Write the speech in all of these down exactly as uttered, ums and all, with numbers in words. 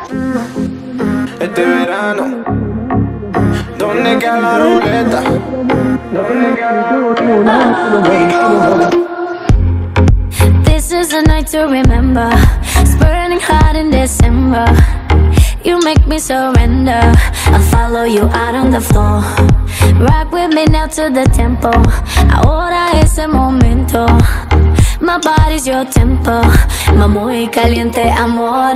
Este verano, ¿dónde queda la ruleta? This is a night to remember. It's burning hot in December. You make me surrender. I'll follow you out on the floor. Rock with me now to the tempo. Ahora es el momento. My body's your tempo. My muy caliente amor.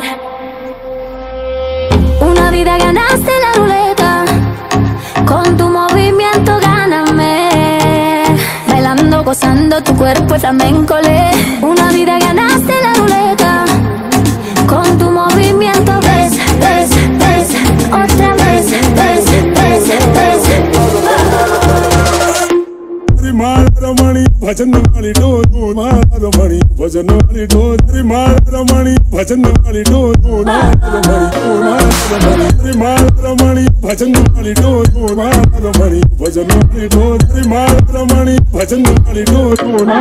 Una vida ganaste la ruleta. Con tu movimiento gáname. Bailando, gozando tu cuerpo flamenco le. Una vida ganaste la ruleta. Con tu movimiento ves, ves, ves. Otra vez, ves, ves, ves. Ramani, bhajan wali do do ma Ramani, bhajan wali do Ramani, bhajan wali do do ma Ramani, Ramani, bhajan wali do do ma Ramani, bhajan wali do Ramani, bhajan wali do do ma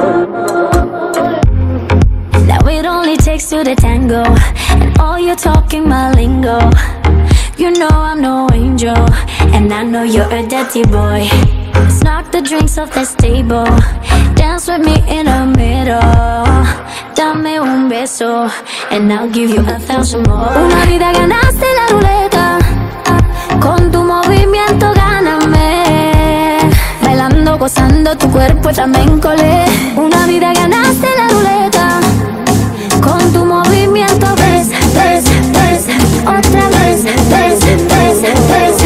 Now it only takes two to tango, and all you're talking my lingo. You know I'm no angel, and I know you're a dirty boy. Let's knock the drinks off this table. Dance with me in the middle. Dame un beso, and I'll give you a thousand more. Una vida ganaste la ruleta. Con tu movimiento gáname. Bailando, gozando tu cuerpo flamenco le. Una vida ganaste la ruleta. Con tu movimiento ves, ves, ves. Otra vez, ves, ves, ves.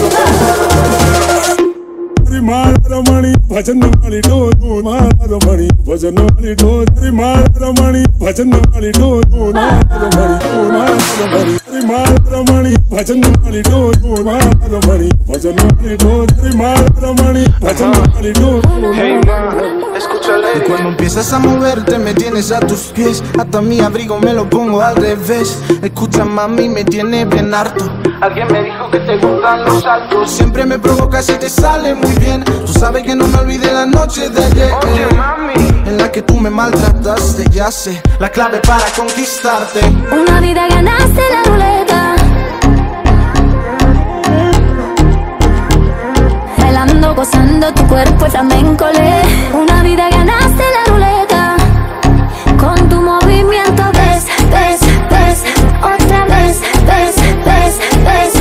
Ramani, bhajan wali do do ma Ramani, bhajan wali do Ramani, bhajan wali do do ma Ramani, Ramani, bhajan wali do do ma Ramani, bhajan wali do Ramani, bhajan wali do. Hey ma, escúchale. Y cuando empiezas a moverte me tienes a tus pies. Hasta mi abrigo me lo pongo al revés. Escucha mami, me tiene bien harto. Alguien me dijo que te gustan los saltos. Siempre me provocas y te sale muy bien. Tú sabes que no me olvidé la noche de ayer. Oye, mami, en la que tú me maltrataste. Ya sé, la clave para conquistarte. Una vida ganaste la ruleta. Bailando, gozando tu cuerpo flamenco le. Una vida ganaste la ruleta. Con tu movimiento ves, ves, ves. Otra vez, ves, ves, ves.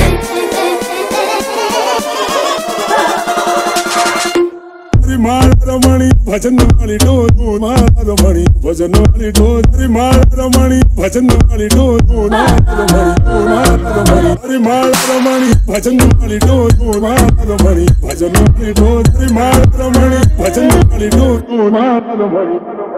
Ramani, bhajan wali do do ma Ramani, bhajan wali do Ramani, bhajan wali do do ma Ramani, Ramani, bhajan wali do do ma Ramani, bhajan wali do Ramani, bhajan wali do do ma Ramani.